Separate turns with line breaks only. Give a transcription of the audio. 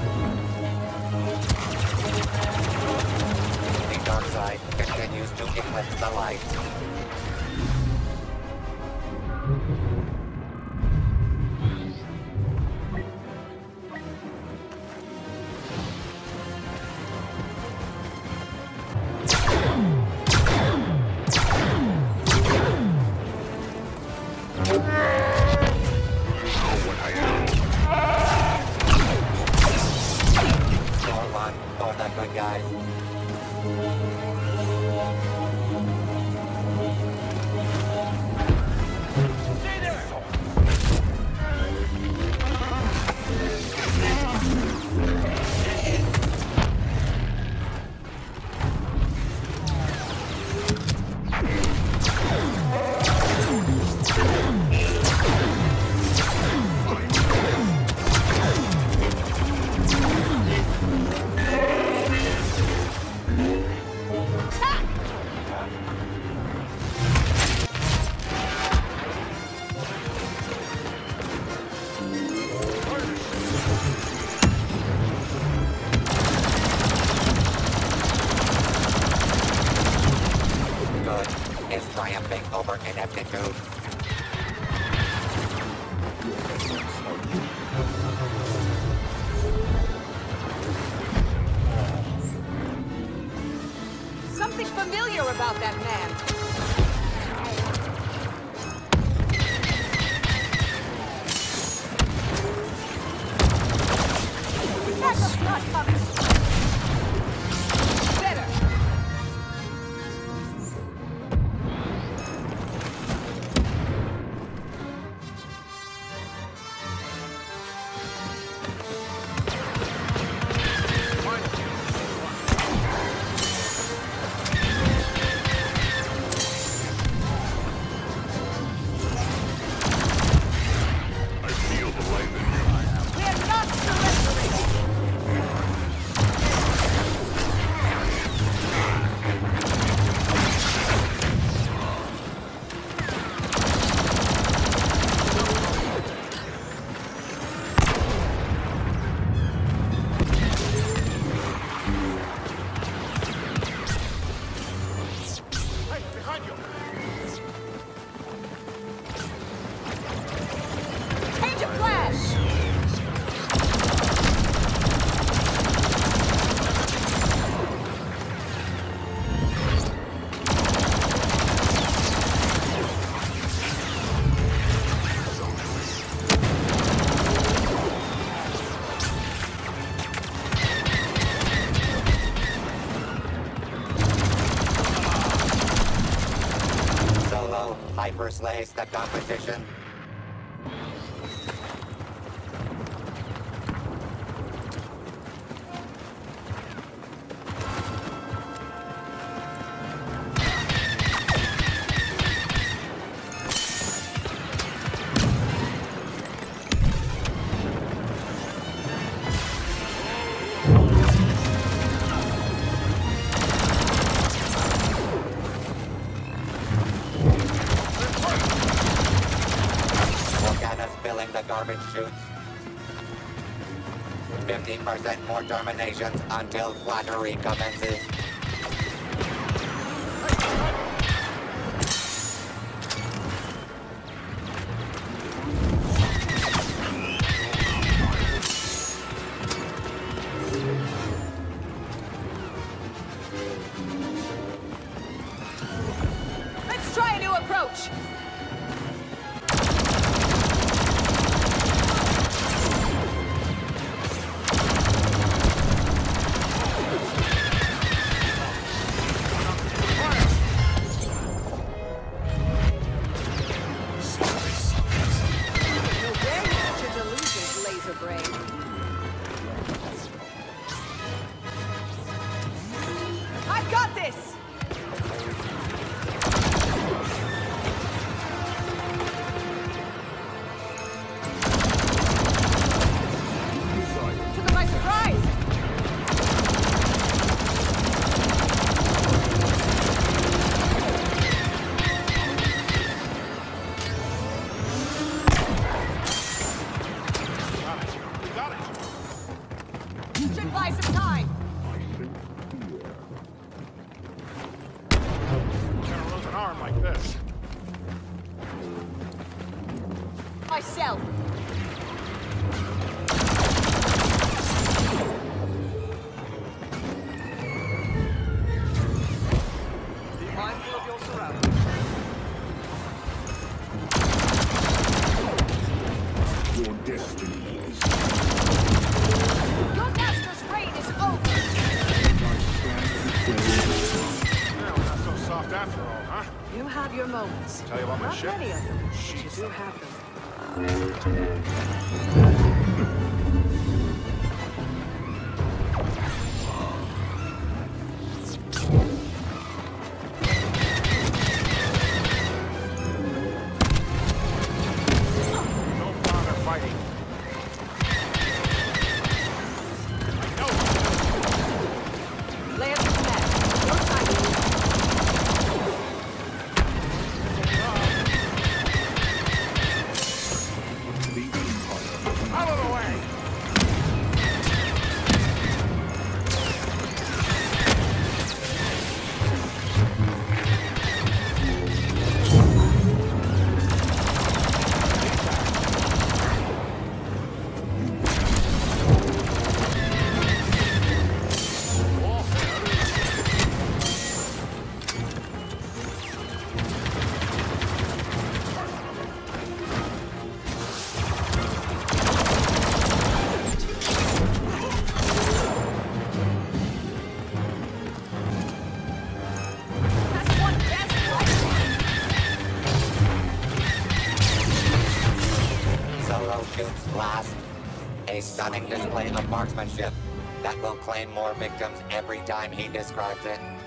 The dark side continues to eclipse the light. Score one for the good guys. Good is triumphing over ineptitude.
Something familiar about that man. Backup's not coming. Better. We're not surrendering. Change of flash.
Solo hyper slays the competition. Morgana's filling the garbage chutes. 50% more terminations until flattery commences.
Let's try a new approach. buy some time.
Can't lose an arm like this.
Myself.
Be mindful of your surroundings.
Your destiny is
Your master's reign is over.
Well, not so soft after all, huh?
You have your moments.
Tell you about my
Not
ship?
many of them, but you do have them.
Don't bother fighting. I know.
Lance command. Your timing.
the Empire.
Out of the way!
That's one best life.
Solo shoots last. A stunning display of marksmanship that will claim more victims every time he describes it.